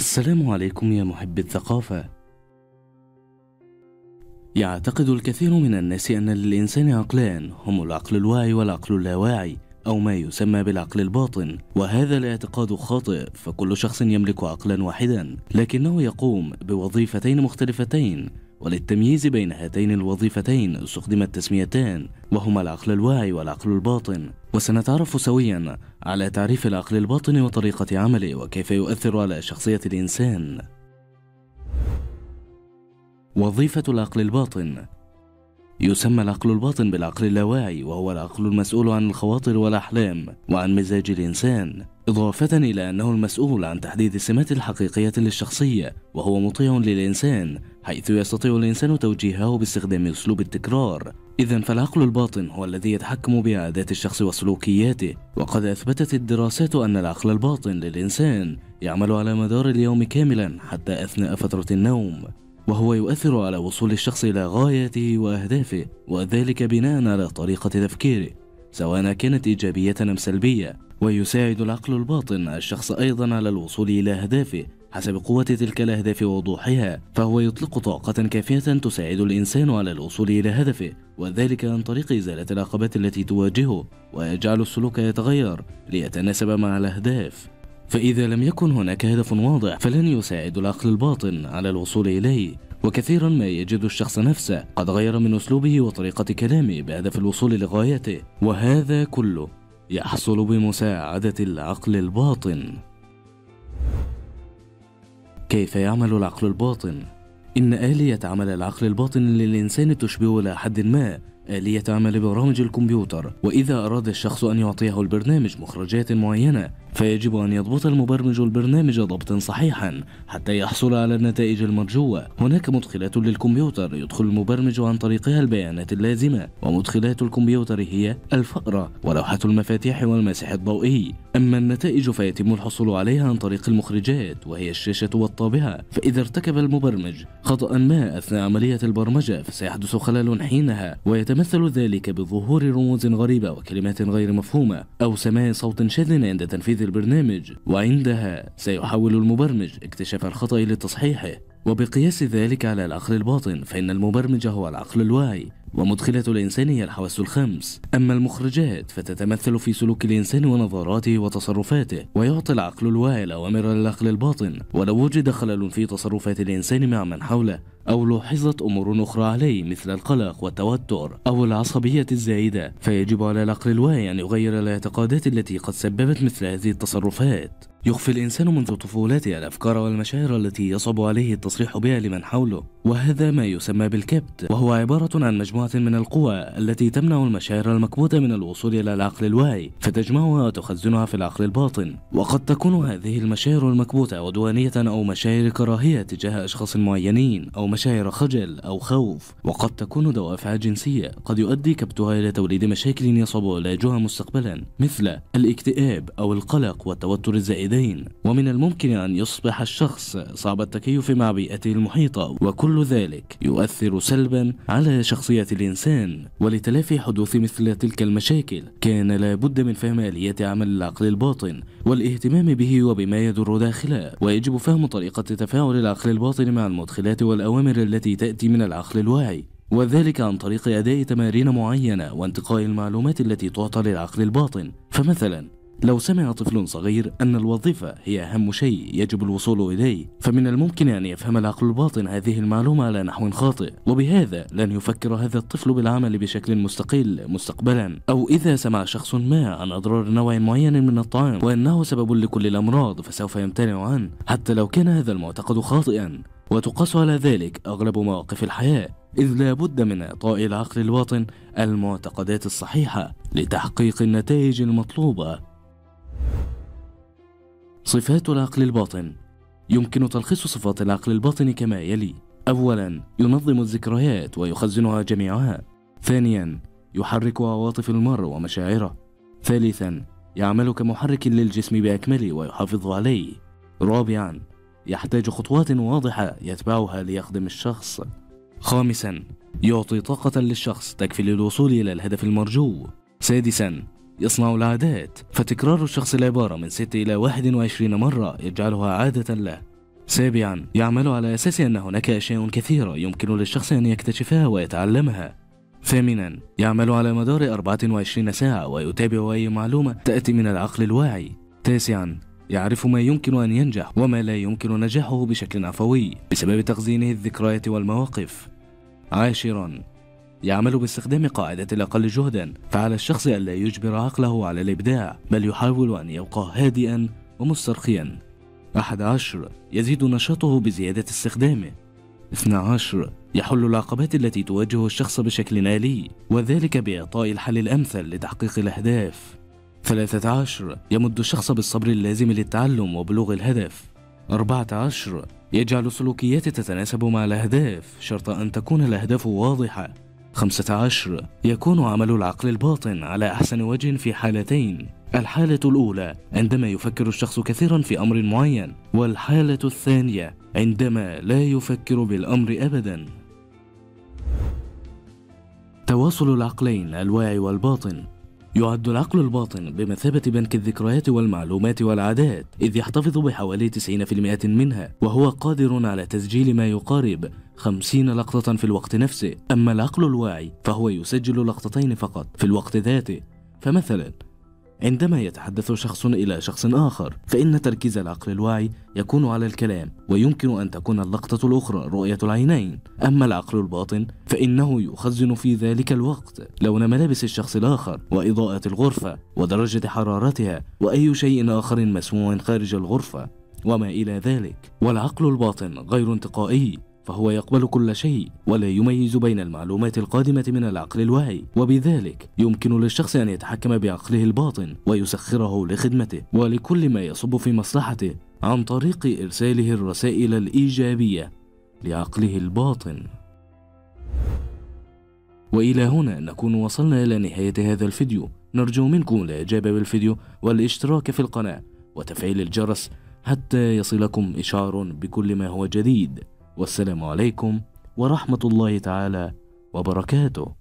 السلام عليكم يا محب الثقافة. يعتقد الكثير من الناس أن للإنسان عقلان، هم العقل الواعي والعقل اللاواعي، أو ما يسمى بالعقل الباطن، وهذا الاعتقاد خاطئ، فكل شخص يملك عقلا واحدا لكنه يقوم بوظيفتين مختلفتين، وللتمييز بين هاتين الوظيفتين استخدمت تسميتان، وهما العقل الواعي والعقل الباطن. وسنتعرف سويا على تعريف العقل الباطن وطريقة عمله وكيف يؤثر على شخصية الإنسان. وظيفة العقل الباطن: يسمى العقل الباطن بالعقل اللاواعي، وهو العقل المسؤول عن الخواطر والأحلام وعن مزاج الإنسان، إضافة إلى أنه المسؤول عن تحديد السمات الحقيقية للشخصية، وهو مطيع للإنسان حيث يستطيع الإنسان توجيهه باستخدام أسلوب التكرار. إذن فالعقل الباطن هو الذي يتحكم بعادات الشخص وسلوكياته، وقد أثبتت الدراسات أن العقل الباطن للإنسان يعمل على مدار اليوم كاملا حتى أثناء فترة النوم، وهو يؤثر على وصول الشخص إلى غايته وأهدافه، وذلك بناء على طريقة تفكيره سواء كانت إيجابية أم سلبية. ويساعد العقل الباطن الشخص أيضا على الوصول إلى أهدافه حسب قوة تلك الأهداف ووضوحها، فهو يطلق طاقة كافية تساعد الإنسان على الوصول إلى هدفه، وذلك عن طريق إزالة العقبات التي تواجهه، ويجعل السلوك يتغير ليتناسب مع الأهداف. فإذا لم يكن هناك هدف واضح فلن يساعد العقل الباطن على الوصول إليه، وكثيرا ما يجد الشخص نفسه قد غير من أسلوبه وطريقة كلامه بهدف الوصول لغايته، وهذا كله يحصل بمساعدة العقل الباطن. كيف يعمل العقل الباطن؟ إن آلية عمل العقل الباطن للإنسان تشبه إلى حد ما آلية عمل برامج الكمبيوتر، وإذا أراد الشخص أن يعطيه البرنامج مخرجات معينة فيجب أن يضبط المبرمج البرنامج ضبطا صحيحا حتى يحصل على النتائج المرجوة. هناك مدخلات للكمبيوتر يدخل المبرمج عن طريقها البيانات اللازمة، ومدخلات الكمبيوتر هي الفأرة ولوحة المفاتيح والمسح الضوئي، أما النتائج فيتم الحصول عليها عن طريق المخرجات وهي الشاشة والطابعة. فإذا ارتكب المبرمج خطأ ما أثناء عملية البرمجة فسيحدث خلل حينها، ويتمثل ذلك بظهور رموز غريبة وكلمات غير مفهومة أو سماع صوت شاذ عند تنفيذ البرنامج، وعندها سيحاول المبرمج اكتشاف الخطأ لتصحيحه. وبقياس ذلك على العقل الباطن فإن المبرمج هو العقل الواعي، ومدخلة الإنسان هي الحواس الخمس، أما المخرجات فتتمثل في سلوك الإنسان ونظراته وتصرفاته، ويعطي العقل الواعي الأوامر للعقل الباطن. ولو وجد خلل في تصرفات الإنسان مع من حوله أو لوحظت أمور أخرى عليه مثل القلق والتوتر أو العصبية الزايدة فيجب على العقل الواعي أن يغير الاعتقادات التي قد سببت مثل هذه التصرفات. يخفي الإنسان منذ طفولته الأفكار والمشاعر التي يصعب عليه التصريح بها لمن حوله، وهذا ما يسمى بالكبت، وهو عبارة عن مجموعة من القوى التي تمنع المشاعر المكبوتة من الوصول إلى العقل الواعي فتجمعها وتخزنها في العقل الباطن. وقد تكون هذه المشاعر المكبوتة عدوانية أو مشاعر كراهية تجاه أشخاص معينين أو مشاعر خجل أو خوف، وقد تكون دوافع جنسية قد يؤدي كبتها إلى توليد مشاكل يصعب علاجها مستقبلا مثل الاكتئاب أو القلق والتوتر الزائدين. ومن الممكن أن يصبح الشخص صعب التكيف مع بيئته المحيطة، وكل ذلك يؤثر سلبا على شخصية الإنسان. ولتلافي حدوث مثل تلك المشاكل كان لابد من فهم آلية عمل العقل الباطن والاهتمام به وبما يدور داخله، ويجب فهم طريقة تفاعل العقل الباطن مع المدخلات والأوامر التي تأتي من العقل الواعي، وذلك عن طريق أداء تمارين معينة وانتقاء المعلومات التي تعطى للعقل الباطن. فمثلا لو سمع طفل صغير أن الوظيفة هي أهم شيء يجب الوصول إليه، فمن الممكن أن يفهم العقل الباطن هذه المعلومة على نحو خاطئ، وبهذا لن يفكر هذا الطفل بالعمل بشكل مستقل مستقبلا. أو إذا سمع شخص ما عن أضرار نوع معين من الطعام وأنه سبب لكل الأمراض فسوف يمتنع عنه حتى لو كان هذا المعتقد خاطئا. وتقاس على ذلك أغلب مواقف الحياة، إذ لا بد من إعطاء العقل الباطن المعتقدات الصحيحة لتحقيق النتائج المطلوبة. صفات العقل الباطن: يمكن تلخيص صفات العقل الباطن كما يلي: أولا، ينظم الذكريات ويخزنها جميعها. ثانيا، يحرك عواطف المرء ومشاعره. ثالثا، يعمل كمحرك للجسم بأكمله ويحافظ عليه. رابعا، يحتاج خطوات واضحة يتبعها ليخدم الشخص. خامسا، يعطي طاقة للشخص تكفي للوصول إلى الهدف المرجو. سادسا، يصنع العادات، فتكرار الشخص العبارة من 6 إلى 21 مرة يجعلها عادة له. سابعا، يعمل على أساس أن هناك أشياء كثيرة يمكن للشخص أن يكتشفها ويتعلمها. ثامنا، يعمل على مدار 24 ساعة ويتابع أي معلومة تأتي من العقل الواعي. تاسعا، يعرف ما يمكن أن ينجح وما لا يمكن نجاحه بشكل عفوي بسبب تخزينه الذكريات والمواقف. عاشرا، يعمل باستخدام قاعدة الأقل جهدا، فعلى الشخص ألا يجبر عقله على الإبداع، بل يحاول أن يبقى هادئا ومسترخيا. 11، يزيد نشاطه بزيادة استخدامه. 12، يحل العقبات التي تواجه الشخص بشكل آلي، وذلك بإعطاء الحل الأمثل لتحقيق الأهداف. 13، يمد الشخص بالصبر اللازم للتعلم وبلوغ الهدف. 14، يجعل سلوكيات تتناسب مع الأهداف شرط أن تكون الأهداف واضحة. 15، يكون عمل العقل الباطن على أحسن وجه في حالتين: الحالة الأولى عندما يفكر الشخص كثيرا في أمر معين، والحالة الثانية عندما لا يفكر بالأمر أبدا. تواصل العقلين الواعي والباطن. يعد العقل الباطن بمثابة بنك الذكريات والمعلومات والعادات، إذ يحتفظ بحوالي 90% منها، وهو قادر على تسجيل ما يقارب 50 لقطة في الوقت نفسه. أما العقل الواعي فهو يسجل لقطتين فقط في الوقت ذاته. فمثلا عندما يتحدث شخص إلى شخص آخر، فإن تركيز العقل الواعي يكون على الكلام، ويمكن أن تكون اللقطة الأخرى رؤية العينين. أما العقل الباطن فإنه يخزن في ذلك الوقت لون ملابس الشخص الآخر، وإضاءة الغرفة، ودرجة حرارتها، وأي شيء آخر مسموع خارج الغرفة، وما إلى ذلك. والعقل الباطن غير انتقائي، فهو يقبل كل شيء ولا يميز بين المعلومات القادمة من العقل الواعي، وبذلك يمكن للشخص أن يتحكم بعقله الباطن ويسخره لخدمته ولكل ما يصب في مصلحته عن طريق إرساله الرسائل الإيجابية لعقله الباطن. وإلى هنا نكون وصلنا إلى نهاية هذا الفيديو. نرجو منكم الإعجاب بالفيديو والاشتراك في القناة وتفعيل الجرس حتى يصلكم إشعار بكل ما هو جديد. والسلام عليكم ورحمة الله تعالى وبركاته.